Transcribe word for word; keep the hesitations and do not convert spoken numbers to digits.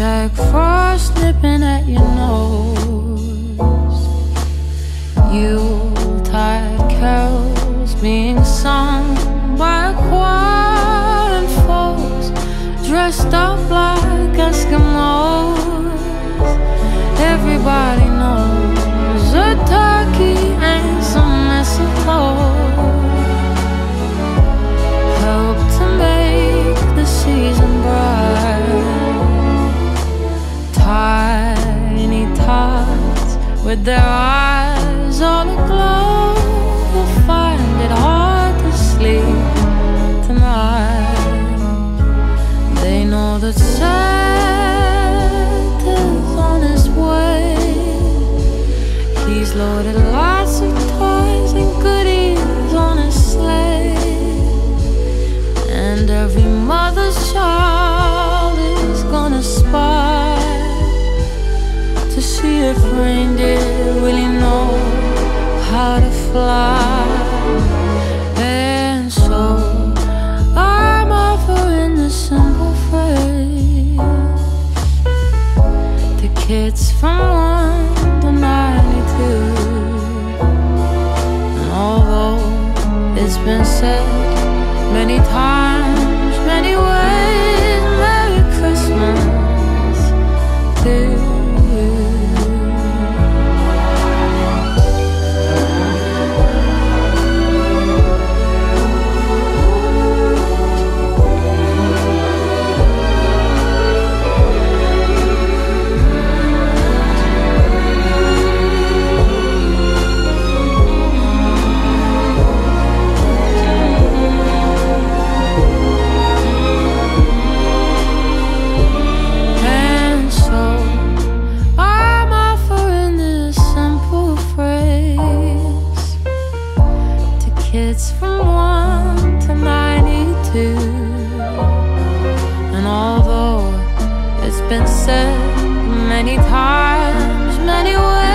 like frost nipping at your nose. Yuletide carols being sung by a choir and folks dressed up like Eskimos. Everybody knows a turkey and some mistletoe help to make the season bright. Tiny tots with their eyes all aglow will find it hard to sleep tonight. They know that Santa's on his way. He's loaded lots of toys and goodies on his sleigh, and every mother's child is gonna spy to see if reindeer really know how to fly. And so I'm offering this simple phrase to kids from one to ninety-two. And although it's been said many times, many ways, Merry Christmas to you. Kids from one to ninety-two. And although it's been said many times, many ways,